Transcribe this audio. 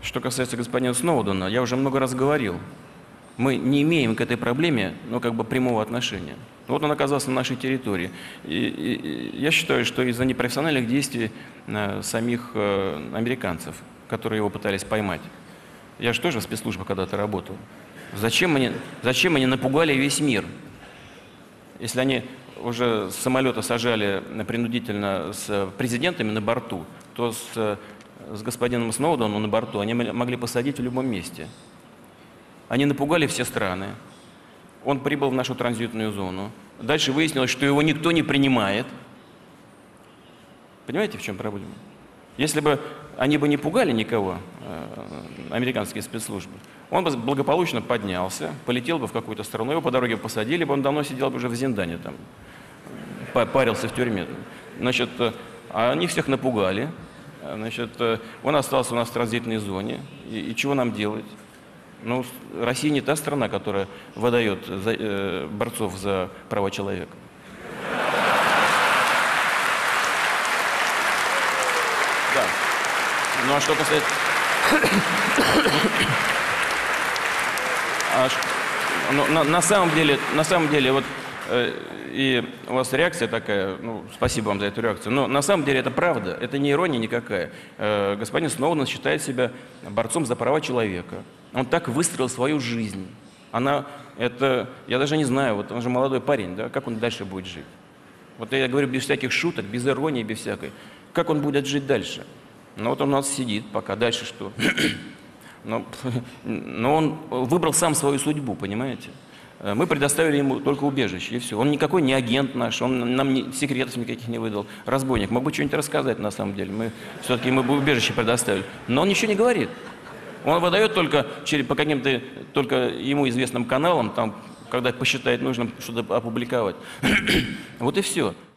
Что касается господина Сноудена, я уже много раз говорил, мы не имеем к этой проблеме, прямого отношения. Вот он оказался на нашей территории. И я считаю, что из-за непрофессиональных действий самих американцев, которые его пытались поймать. Я же тоже в спецслужбах когда-то работал. Зачем они напугали весь мир? Если они уже с самолета сажали принудительно с президентами на борту, то с господином Сноуденом на борту они могли посадить в любом месте. Они напугали все страны. Он прибыл в нашу транзитную зону. Дальше выяснилось, что его никто не принимает. Понимаете, в чем проблема? Если бы они не пугали никого, американские спецслужбы, он бы благополучно поднялся, полетел бы в какую-то страну, его по дороге посадили бы, он давно сидел бы уже в Зиндане, там, парился в тюрьме. Значит, они всех напугали. Значит, он остался у нас в транзитной зоне. И чего нам делать? Ну, Россия не та страна, которая выдает борцов за права человека. Да. Ну, а что касается... На самом деле, вот и у вас реакция такая, ну, спасибо вам за эту реакцию, но на самом деле это правда, это не ирония никакая. Господин Сноуден считает себя борцом за права человека. Он так выстроил свою жизнь. Я даже не знаю, вот он же молодой парень, да, как он дальше будет жить? Вот я говорю без всяких шуток, без иронии, без всякой. Как он будет жить дальше? Ну вот он у нас сидит пока, дальше что? Но он выбрал сам свою судьбу, понимаете? Мы предоставили ему только убежище, и все. Он никакой не агент наш, он нам секретов никаких не выдал. Разбойник. Мог бы что-нибудь рассказать на самом деле. Все-таки мы бы убежище предоставили. Но он ничего не говорит. Он выдает только по каким-то только ему известным каналам, там, когда посчитает нужным что-то опубликовать. Вот и все.